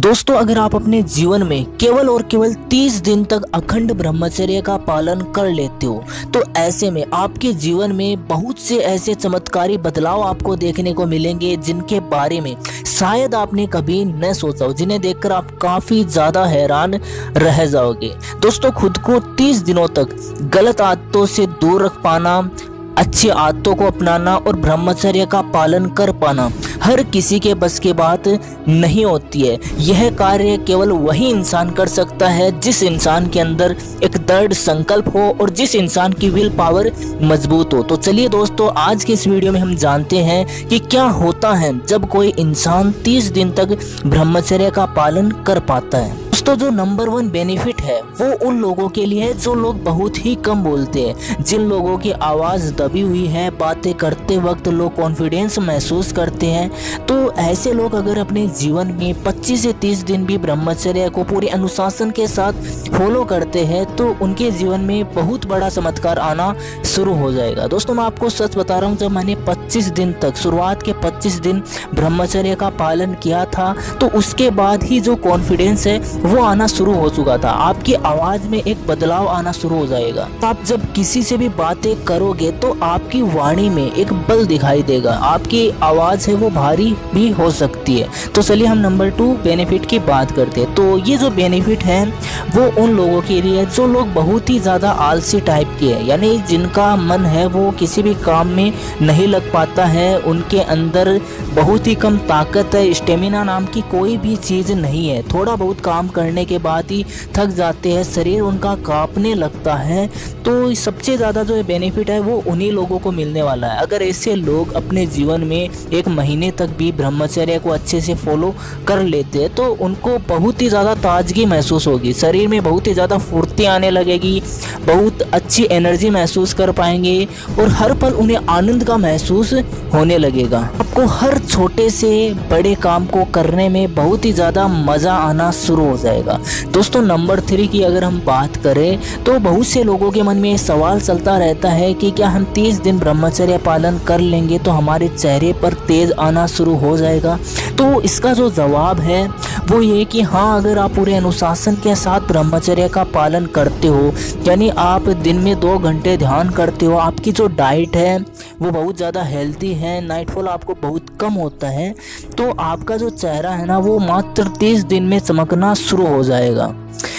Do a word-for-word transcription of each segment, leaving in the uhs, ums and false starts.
दोस्तों, अगर आप अपने जीवन में केवल और केवल तीस दिन तक अखंड ब्रह्मचर्य का पालन कर लेते हो तो ऐसे में आपके जीवन में बहुत से ऐसे चमत्कारी बदलाव आपको देखने को मिलेंगे जिनके बारे में शायद आपने कभी न सोचा हो, जिन्हें देखकर आप काफ़ी ज़्यादा हैरान रह जाओगे। दोस्तों, खुद को तीस दिनों तक गलत आदतों से दूर रख पाना, अच्छी आदतों को अपनाना और ब्रह्मचर्य का पालन कर पाना हर किसी के बस की बात नहीं होती है। यह कार्य केवल वही इंसान कर सकता है जिस इंसान के अंदर एक दृढ़ संकल्प हो और जिस इंसान की विल पावर मजबूत हो। तो चलिए दोस्तों, आज के इस वीडियो में हम जानते हैं कि क्या होता है जब कोई इंसान तीस दिन तक ब्रह्मचर्य का पालन कर पाता है। दोस्तों, जो नंबर वन बेनिफिट है वो उन लोगों के लिए है जो लोग बहुत ही कम बोलते हैं, जिन लोगों की आवाज़ दबी हुई है, बातें करते वक्त लोग कॉन्फिडेंस महसूस करते हैं। तो ऐसे लोग अगर अपने जीवन में पच्चीस से तीस दिन भी ब्रह्मचर्य को पूरे अनुशासन के साथ फॉलो करते हैं तो उनके जीवन में बहुत बड़ा चमत्कार आना शुरू हो जाएगा। दोस्तों, मैं आपको सच बता रहा हूँ, जब मैंने पच्चीस दिन तक शुरुआत के पच्चीस दिन ब्रह्मचर्य का पालन किया था तो उसके बाद ही जो कॉन्फिडेंस है वो आना शुरू हो चुका था। आपकी आवाज में एक बदलाव आना शुरू हो जाएगा। आप जब किसी से भी बातें करोगे तो आपकी वाणी में एक बल दिखाई देगा, आपकी आवाज है वो भारी भी हो सकती है। तो चलिए हम नंबर टू बेनिफिट की बात करते हैं। तो ये जो बेनिफिट है वो उन लोगों के लिए जो लोग बहुत ही ज़्यादा आलसी टाइप के हैं, यानी जिनका मन है वो किसी भी काम में नहीं लग पाता है, उनके अंदर बहुत ही कम ताकत है, स्टेमिना नाम की कोई भी चीज़ नहीं है, थोड़ा बहुत काम करने के बाद ही थक जाते हैं, शरीर उनका कांपने लगता है। तो सबसे ज़्यादा जो बेनिफिट है वो उन्हीं लोगों को मिलने वाला है। अगर ऐसे लोग अपने जीवन में एक महीने तक भी ब्रह्मचर्य को अच्छे से फॉलो कर लेते हैं तो उनको बहुत ही ज़्यादा ताजगी महसूस होगी, शरीर में बहुत ही ज़्यादा फुर्ती आने लगेगी, बहुत अच्छी एनर्जी महसूस कर पाएंगे और हर पल उन्हें आनंद का महसूस होने लगेगा। आपको हर छोटे से बड़े काम को करने में बहुत ही ज़्यादा मज़ा आना शुरू हो जाएगा। दोस्तों, नंबर थ्री की अगर हम बात करें तो बहुत से लोगों के मन में सवाल चलता रहता है कि क्या हम तीस दिन ब्रह्मचर्य पालन कर लेंगे तो हमारे चेहरे पर तेज आना शुरू हो जाएगा। तो इसका जो जवाब है वो ये कि हाँ, अगर आप पूरे अनुशासन के साथ ब्रह्मचर्य का पालन करते हो, यानी आप दिन में दो घंटे ध्यान करते हो, आपकी जो डाइट है वो बहुत ज़्यादा हेल्दी है, नाइटफॉल आपको बहुत कम होता है, तो आपका जो चेहरा है ना वो मात्र तीस दिन में चमकना शुरू हो जाएगा।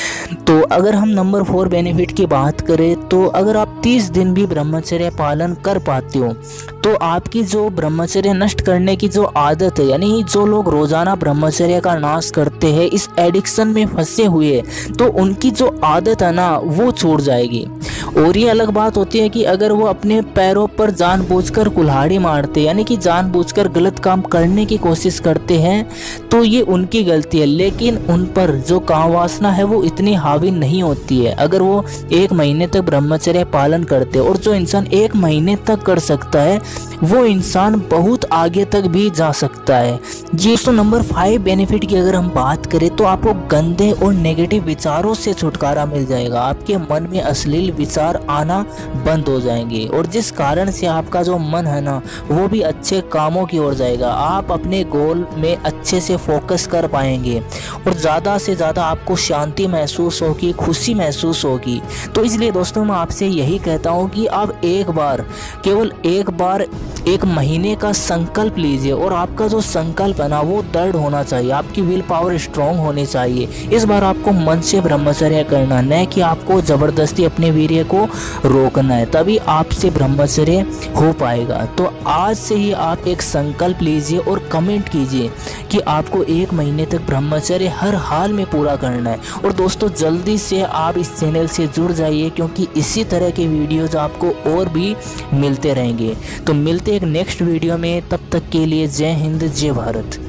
तो अगर हम नंबर फोर बेनिफिट की बात करें तो अगर आप तीस दिन भी ब्रह्मचर्य पालन कर पाते हो तो आपकी जो ब्रह्मचर्य नष्ट करने की जो आदत है, यानी जो लोग रोजाना ब्रह्मचर्य का नाश करते हैं, इस एडिक्शन में फंसे हुए, तो उनकी जो आदत है ना वो छूट जाएगी। और ये अलग बात होती है कि अगर वो अपने पैरों पर जानबूझकर कुल्हाड़ी मारते, यानी कि जानबूझकर गलत काम करने की कोशिश करते हैं, तो ये उनकी गलती है, लेकिन उन पर जो काम वासना है वो इतनी हावी नहीं होती है अगर वो एक महीने तक ब्रह्मचर्य पालन करते। और जो इंसान एक महीने तक कर सकता है वो इंसान बहुत आगे तक भी जा सकता है। ये तो नंबर फाइव बेनिफिट की अगर हम बात करें तो आपको गंदे और नेगेटिव विचारों से छुटकारा मिल जाएगा। आपके मन में अश्लील विचार आना बंद हो जाएंगे और जिस कारण से आपका जो मन है ना वो भी अच्छे कामों की ओर जाएगा। आप अपने गोल में अच्छे से फोकस कर पाएंगे और ज़्यादा से ज़्यादा आपको शांति महसूस होगी, खुशी महसूस होगी। तो इसलिए दोस्तों, मैं आपसे यही कहता हूँ कि आप एक बार, केवल एक बार एक महीने का संकल्प लीजिए और आपका जो संकल्प है ना वो दृढ़ होना चाहिए, आपकी विल पावर स्ट्रांग होनी चाहिए। इस बार आपको मन से ब्रह्मचर्य करना, न कि आपको जबरदस्ती अपने वीर्य को रोकना है, तभी आपसे ब्रह्मचर्य हो पाएगा। तो आज से ही आप एक संकल्प लीजिए और कमेंट कीजिए कि आपको एक महीने तक ब्रह्मचर्य हर हाल में पूरा करना है। और दोस्तों, जल्दी से आप इस चैनल से जुड़ जाइए क्योंकि इसी तरह के वीडियोज आपको और भी मिलते रहेंगे। तो मिलते एक नेक्स्ट वीडियो में, तब तक के लिए जय हिंद, जय भारत।